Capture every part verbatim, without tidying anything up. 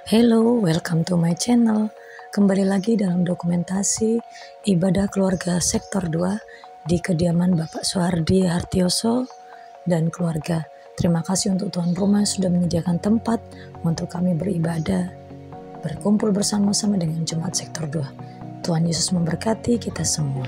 Hello, welcome to my channel. Kembali lagi dalam dokumentasi ibadah keluarga sektor dua di kediaman Bapak Suhardi Hartioso dan keluarga. Terima kasih untuk tuan rumah sudah menyediakan tempat untuk kami beribadah, berkumpul bersama-sama dengan jemaat sektor dua. Tuhan Yesus memberkati kita semua.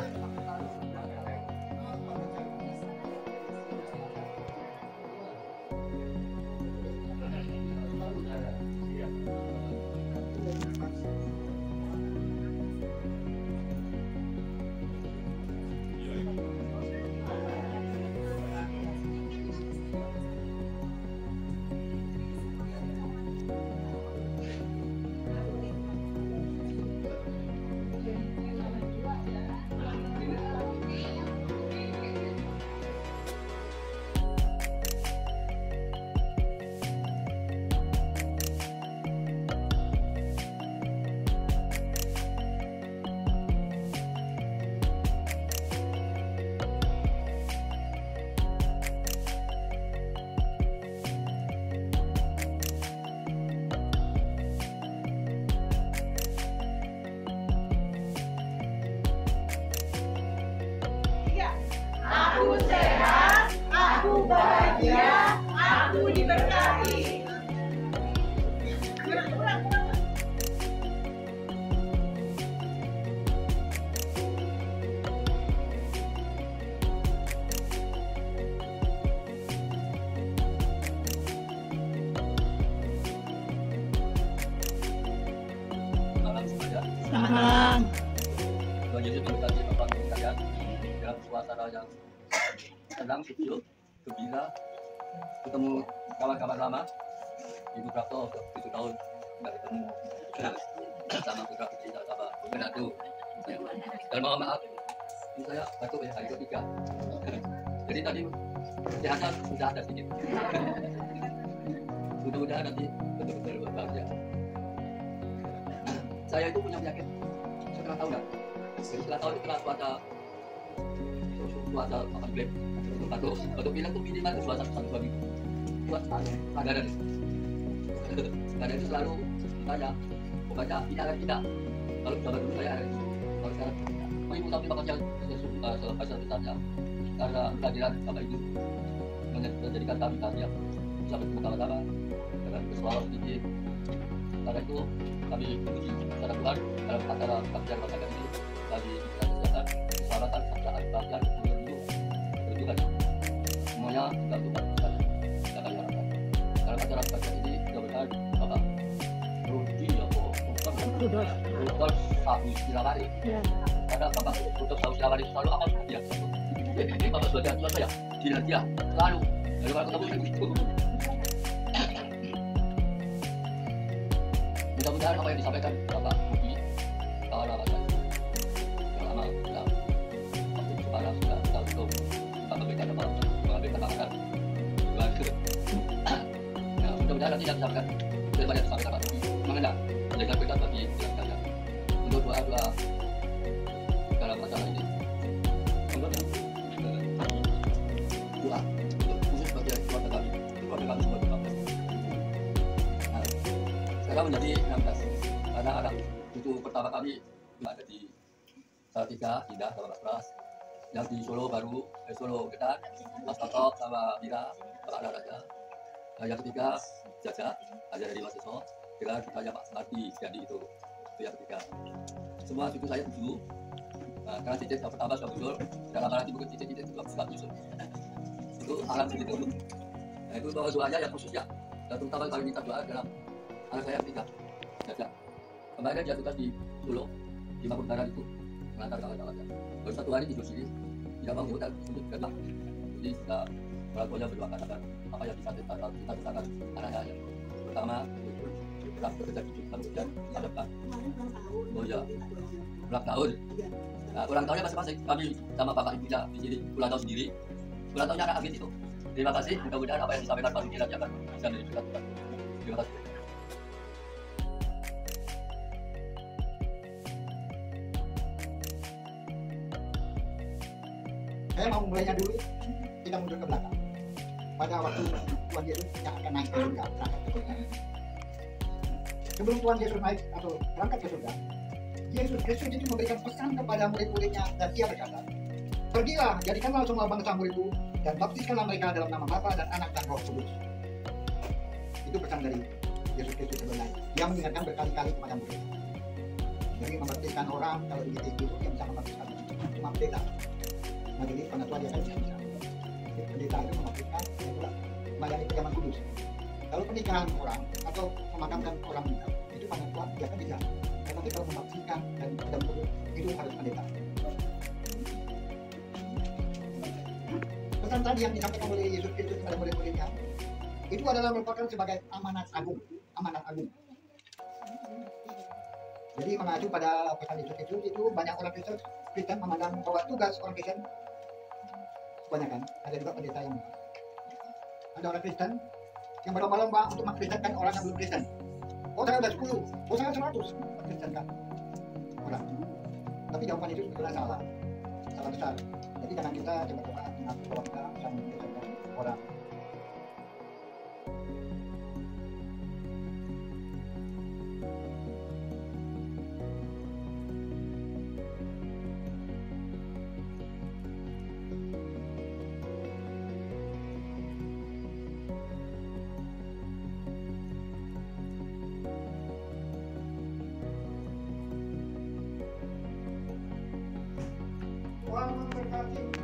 Aku sehat, aku bahagia, aku diberkati. Selamat malam. Tuhan Yesus memberkati Bapak Ibu sekalian dalam suasana yang tenang, sejuk, gembira, ketemu kawan-kawan lama. Ibu Prapto tujuh tahun nggak ketemu sama putra putri sama Benatu. Dan mohon maaf, ini saya batuk ya hari ketiga. Jadi tadi kesehatan sudah ada sedikit. Mudah-mudahan nanti betul-betul berbahagia. Saya itu punya penyakit setengah tahun kan. Jadi setengah tahun itu kena cuaca cuaca makan blek, batuk, batuk pilek tuh minimal itu dua satu dua minggu. Buat anggaran. Karena itu selalu tanya, pokoknya tidak akan tidak. Kalau zaman dulu saya ada, kalau sekarang tidak. Oh, ibu tapi bakal selepas besarnya karena kehadiran Bapak Ibu menjadikan kami bahagia bisa bertemu sama-sama dengan bersuara sedikit. Karena itu kami memuji kepada Tuhan dalam acara kajian masyarakat ini bagi kesehatan, keselamatan, kesaksian, kebahagiaan, kemudian itu berjuang semuanya juga untuk kita kita kami harapkan. Dalam acara kajian ini mudah-mudahan Bapak Rudi ya kok Rudolf Rudolf Sahu Silawari karena Bapak Rudolf Sahu Silawari selalu akan dia jadi Bapak sebagai tua saya tidak dia selalu dari mana ketemu saya itu. Mudah-mudahan apa yang disampaikan Bapak Budi kawan-kawan saya selama sudah waktu sekarang sudah kita untuk kita memberikan apa mengambil kesempatan belajar. Ya, mudah-mudahan nanti yang disampaikan daripada disampaikan Pak Budi mengena menjadikan berkat bagi kita sekalian untuk doa-doa dalam acara ini untuk doa untuk khusus bagi keluarga kami keluarga kami semua juga. Sekarang menjadi enam belas karena anak itu pertama kali ada di Salatiga, Indah sama Mas Pras. Yang di Solo baru, eh, Solo Ketan, Mas Tatok sama Mira, Pak Raja. Nah, yang ketiga Jaja, ada dari Mas Eso, dengan kitanya Pak Semardi, jadi itu itu yang ketiga. Semua cucu saya tujuh. Nah, karena cicit yang pertama sudah muncul, tidak lama lagi mungkin cicit-cicit juga sudah muncul. Itu alam segitu. Nah, itu doa-doanya yang khusus ya. Dan terutama kali minta doa dalam anak saya yang ketiga, Jaja. Kemarin dia tugas di Solo, di Mangkunegaran itu mengantar kawan-kawannya. Baru satu hari tidur sini, tidak mau di hotel, untuk gerbang. Jadi kita orang tuanya berdua katakan apa yang bisa kita kita katakan anak-anaknya. Pertama, pulang bekerja di Jepang, kemudian tahun depan. Oh iya, ulang tahun. Nah, ulang tahunnya masing-masing. Kami sama bapak ibunya di sini ulang tahun sendiri. Ulang tahunnya anak agen itu. Terima kasih. Mudah-mudahan apa yang disampaikan Pak Ruki nanti akan bisa menjadi berkat. Terima kasih. Saya mau mulainya dulu, kita mundur ke belakang. Pada waktu Tuhan Yesus yang akan naik ke surga, berangkat ke surga. sebelum Tuhan Yesus naik atau berangkat ke surga, Yesus Kristus itu memberikan pesan kepada murid-muridnya dan ia berkata, pergilah, jadikanlah semua bangsa muridku dan baptiskanlah mereka dalam nama Bapa dan Anak dan Roh Kudus. Itu pesan dari Yesus Kristus sebenarnya. Dia mengingatkan berkali-kali kepada murid. Jadi membaptiskan orang kalau di G T I itu yang bisa membaptiskan cuma pendeta. Nah jadi karena Tuhan dia kan bisa bisa. Pendeta itu membaptiskan itulah melayani pejaman kudus. Kalau pernikahan orang atau memakamkan orang meninggal itu pada Tuhan dia kan bisa. Tetapi kalau membaptiskan dan pejaman kudus itu harus pendeta. Pesan tadi yang disampaikan oleh Yesus Kristus kepada murid-muridnya itu adalah merupakan sebagai amanat agung, amanat agung. Jadi mengacu pada pesan Yesus Kristus itu banyak orang Kristen Kristen memandang bahwa tugas orang Kristen kebanyakan ada juga pendeta yang ada orang Kristen yang berlomba-lomba untuk mengkristenkan orang yang belum Kristen. Oh saya udah sepuluh, oh saya seratus mengkristenkan orang. Tapi jawaban itu sebetulnya salah, salah besar. Jadi jangan kita coba-coba mengaku bahwa kita bisa mengkristenkan orang. Tuhan memberkati.